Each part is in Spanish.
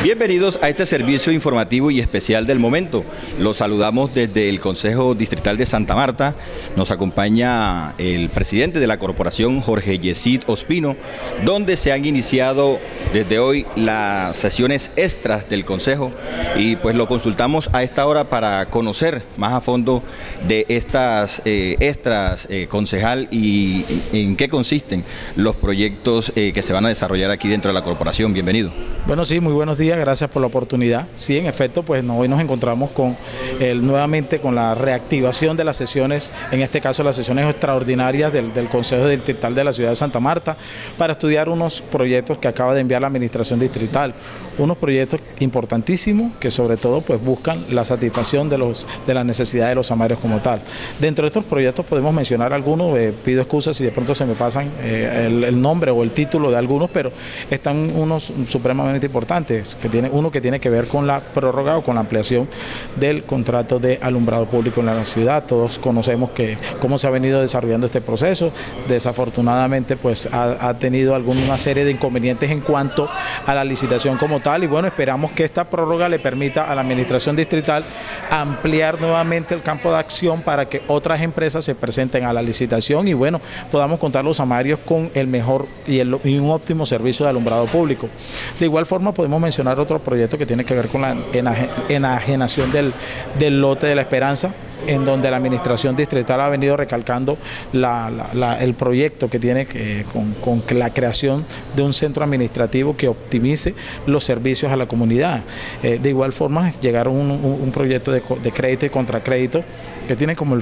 Bienvenidos a este servicio informativo y especial del momento. Los saludamos desde el Consejo Distrital de Santa Marta. Nos acompaña el presidente de la corporación, Jorge Yesid Ospino, donde se han iniciado desde hoy las sesiones extras del Consejo y pues lo consultamos a esta hora para conocer más a fondo de estas extras, concejal, y en qué consisten los proyectos que se van a desarrollar aquí dentro de la corporación. Bienvenido. Bueno, sí, muy buenos días, gracias por la oportunidad. Sí, en efecto, pues hoy nos encontramos con nuevamente con la reactivación de las sesiones, en este caso las sesiones extraordinarias del Consejo Distrital de la Ciudad de Santa Marta, para estudiar unos proyectos que acaba de enviar la Administración Distrital, unos proyectos importantísimos que sobre todo pues buscan la satisfacción de las necesidades de los samarios como tal. Dentro de estos proyectos podemos mencionar algunos, pido excusas si de pronto se me pasan el nombre o el título de algunos, pero están unos supremamente importantes, uno que tiene que ver con la prórroga o con la ampliación del contrato de alumbrado público en la ciudad. Todos conocemos cómo se ha venido desarrollando este proceso. Desafortunadamente pues ha tenido alguna serie de inconvenientes en cuanto a la licitación como tal, y bueno, esperamos que esta prórroga le permita a la Administración Distrital ampliar nuevamente el campo de acción para que otras empresas se presenten a la licitación y bueno, podamos contar los samarios con el mejor y un óptimo servicio de alumbrado público. De igual forma podemos mencionar otro proyecto que tiene que ver con la enajenación del lote de La Esperanza, en donde la Administración Distrital ha venido recalcando el proyecto que tiene con la creación de un centro administrativo que optimice los servicios a la comunidad. De igual forma llegaron un proyecto de crédito y contracrédito que tiene como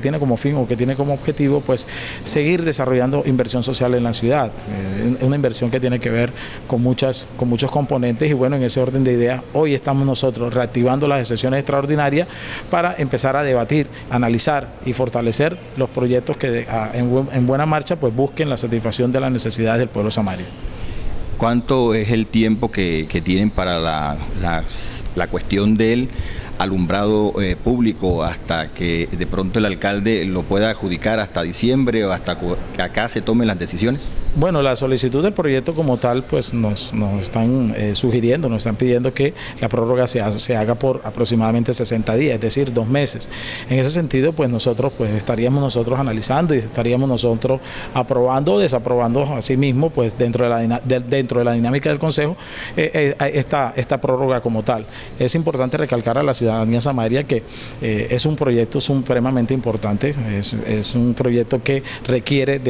objetivo pues seguir desarrollando inversión social en la ciudad, una inversión que tiene que ver con muchos componentes, y bueno, en ese orden de ideas hoy estamos nosotros reactivando las sesiones extraordinarias para empezar a debatir, analizar y fortalecer los proyectos que en buena marcha pues busquen la satisfacción de las necesidades del pueblo samario. ¿Cuánto es el tiempo que tienen para la cuestión del alumbrado público hasta que de pronto el alcalde lo pueda adjudicar, hasta diciembre o hasta que acá se tomen las decisiones? Bueno, la solicitud del proyecto como tal pues nos están sugiriendo, nos están pidiendo que la prórroga se haga por aproximadamente 60 días, es decir, 2 meses. En ese sentido pues nosotros estaríamos analizando y estaríamos nosotros aprobando o desaprobando asimismo pues dentro de la dinámica del Consejo esta prórroga como tal. Es importante recalcar a la ciudadanía samaria que es un proyecto supremamente importante, es un proyecto que requiere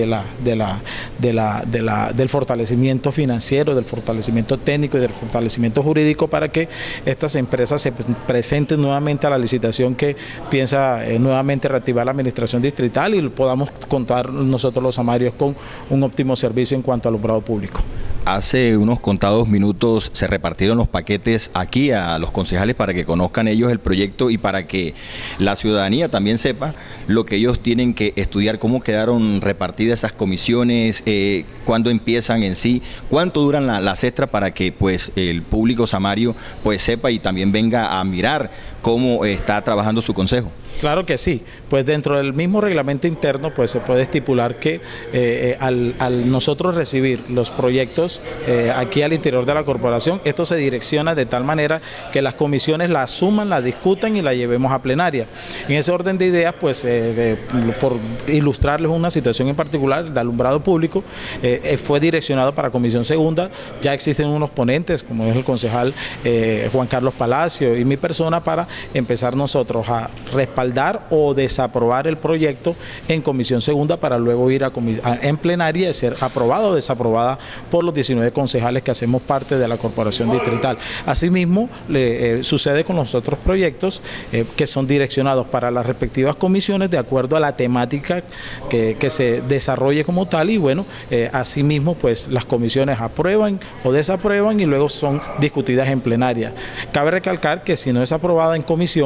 del fortalecimiento financiero, del fortalecimiento técnico y del fortalecimiento jurídico para que estas empresas se presenten nuevamente a la licitación que piensa nuevamente reactivar la Administración Distrital y podamos contar nosotros los samarios con un óptimo servicio en cuanto al alumbrado público. Hace unos contados minutos se repartieron los paquetes aquí a los concejales para que conozcan ellos el proyecto y para que la ciudadanía también sepa lo que ellos tienen que estudiar, cómo quedaron repartidas esas comisiones, cuándo empiezan en sí, cuánto duran las extras, para que pues el público samario pues sepa y también venga a mirar cómo está trabajando su consejo. Claro que sí, pues dentro del mismo reglamento interno pues se puede estipular que al nosotros recibir los proyectos aquí al interior de la corporación, esto se direcciona de tal manera que las comisiones la asuman, la discutan y la llevemos a plenaria. En ese orden de ideas pues por ilustrarles una situación en particular de alumbrado público, fue direccionado para comisión segunda. Ya existen unos ponentes como es el concejal Juan Carlos Palacio y mi persona para empezar nosotros a respaldar o desaprobar el proyecto en comisión segunda para luego ir en plenaria y ser aprobado o desaprobada por los 19 concejales que hacemos parte de la corporación distrital. Asimismo, sucede con los otros proyectos que son direccionados para las respectivas comisiones de acuerdo a la temática que se desarrolle como tal, y bueno, asimismo pues las comisiones aprueban o desaprueban y luego son discutidas en plenaria. Cabe recalcar que si no es aprobada en comisión,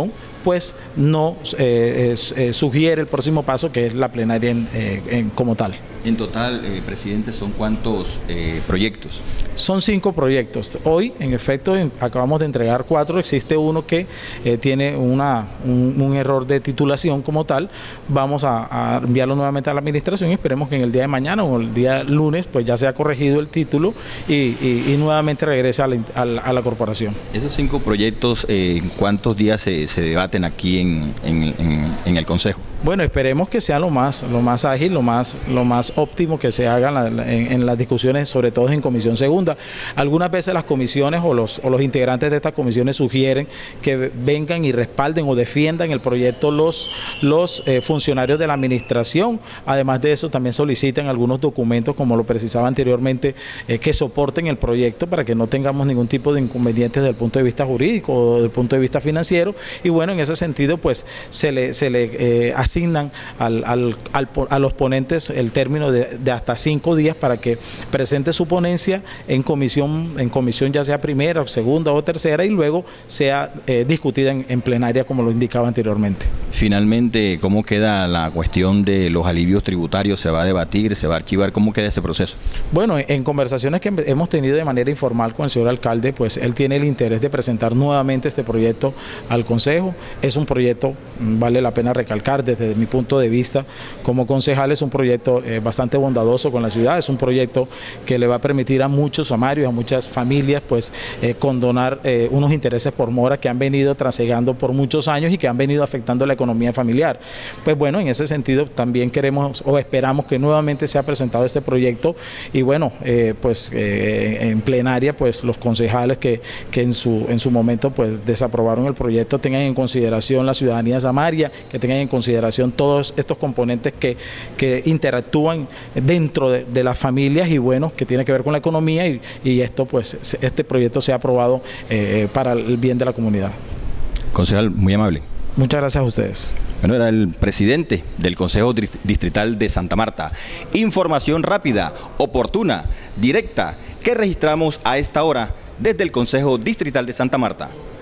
pues no sugiere el próximo paso, que es la plenaria como tal. En total, presidente, ¿son cuántos proyectos? Son 5 proyectos. Hoy, en efecto, acabamos de entregar 4. Existe uno que tiene un error de titulación como tal. Vamos a enviarlo nuevamente a la administración y esperemos que en el día de mañana o el día lunes pues ya sea corregido el título y nuevamente regrese a la corporación. Esos 5 proyectos, ¿en cuántos días se debaten aquí en el Consejo? Bueno, esperemos que sea lo más ágil, lo más óptimo que se haga en las discusiones, sobre todo en comisión segunda. Algunas veces las comisiones o los integrantes de estas comisiones sugieren que vengan y respalden o defiendan el proyecto los funcionarios de la administración. Además de eso, también solicitan algunos documentos, como lo precisaba anteriormente, que soporten el proyecto para que no tengamos ningún tipo de inconvenientes desde el punto de vista jurídico o desde el punto de vista financiero. Y bueno, en ese sentido, pues se le asignan a los ponentes el término de hasta 5 días para que presente su ponencia en comisión ya sea primera o segunda o tercera, y luego sea discutida en plenaria, como lo indicaba anteriormente. Finalmente, ¿cómo queda la cuestión de los alivios tributarios? ¿Se va a debatir, se va a archivar? ¿Cómo queda ese proceso? Bueno, en conversaciones que hemos tenido de manera informal con el señor alcalde, pues él tiene el interés de presentar nuevamente este proyecto al Consejo. Es un proyecto, vale la pena recalcar, desde mi punto de vista como concejal, es un proyecto bastante bondadoso con la ciudad. Es un proyecto que le va a permitir a muchos amarios, a muchas familias, pues condonar unos intereses por mora que han venido trasegando por muchos años y que han venido afectando la economía familiar. Pues bueno, en ese sentido también queremos o esperamos que nuevamente sea presentado este proyecto y bueno, en plenaria, pues los concejales que en su momento pues desaprobaron el proyecto tengan en consideración la ciudadanía samaria, que tengan en consideración todos estos componentes que interactúan dentro de las familias y bueno, que tiene que ver con la economía y esto pues este proyecto sea aprobado para el bien de la comunidad. Concejal, muy amable. Muchas gracias a ustedes. Bueno, era el presidente del Consejo Distrital de Santa Marta. Información rápida, oportuna, directa, que registramos a esta hora desde el Consejo Distrital de Santa Marta.